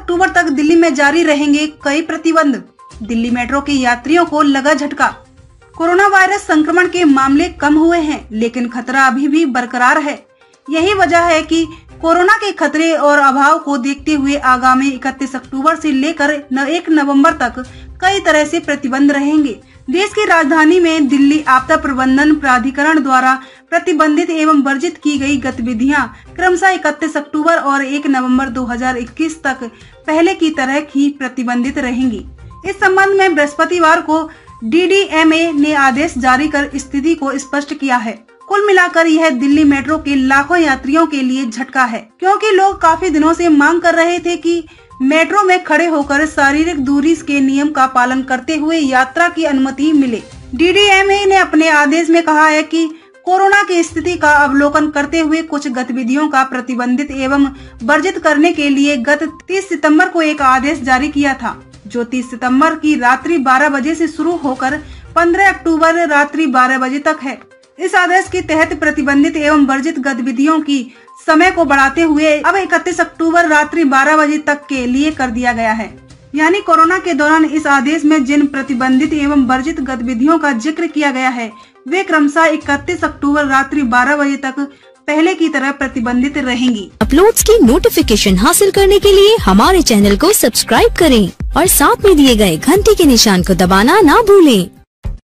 अक्टूबर तक दिल्ली में जारी रहेंगे कई प्रतिबंध। दिल्ली मेट्रो के यात्रियों को लगा झटका। कोरोना वायरस संक्रमण के मामले कम हुए हैं, लेकिन खतरा अभी भी बरकरार है। यही वजह है कि कोरोना के खतरे और अभाव को देखते हुए आगामी 31 अक्टूबर से लेकर 1 नवंबर तक कई तरह से प्रतिबंध रहेंगे। देश की राजधानी में दिल्ली आपदा प्रबंधन प्राधिकरण द्वारा प्रतिबंधित एवं वर्जित की गई गतिविधियां क्रमशः 31 अक्टूबर और 1 नवंबर 2021 तक पहले की तरह ही प्रतिबंधित रहेंगी। इस संबंध में बृहस्पतिवार को DDMA ने आदेश जारी कर स्थिति को स्पष्ट किया है। कुल मिलाकर यह दिल्ली मेट्रो के लाखों यात्रियों के लिए झटका है, क्योंकि लोग काफी दिनों से मांग कर रहे थे कि मेट्रो में खड़े होकर शारीरिक दूरी के नियम का पालन करते हुए यात्रा की अनुमति मिले। DDMA ने अपने आदेश में कहा है कि कोरोना की स्थिति का अवलोकन करते हुए कुछ गतिविधियों का प्रतिबंधित एवं वर्जित करने के लिए गत 30 सितंबर को एक आदेश जारी किया था, जो 30 सितंबर की रात्रि 12 बजे से शुरू होकर 15 अक्टूबर रात्रि 12 बजे तक है। इस आदेश के तहत प्रतिबंधित एवं वर्जित गतिविधियों की समय को बढ़ाते हुए अब 31 अक्टूबर रात्रि 12 बजे तक के लिए कर दिया गया है। यानी कोरोना के दौरान इस आदेश में जिन प्रतिबंधित एवं वर्जित गतिविधियों का जिक्र किया गया है, वे क्रमशः 31 अक्टूबर रात्रि 12 बजे तक पहले की तरह प्रतिबंधित रहेंगी। अपलोड्स की नोटिफिकेशन हासिल करने के लिए हमारे चैनल को सब्सक्राइब करें और साथ में दिए गए घंटी के निशान को दबाना ना भूलें।